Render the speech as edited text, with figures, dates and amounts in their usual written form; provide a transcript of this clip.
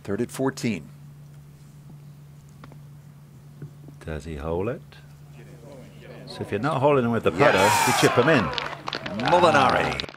Third at 14. Does he hole it? So if you're not holding him with the putter, you chip him in. Molinari.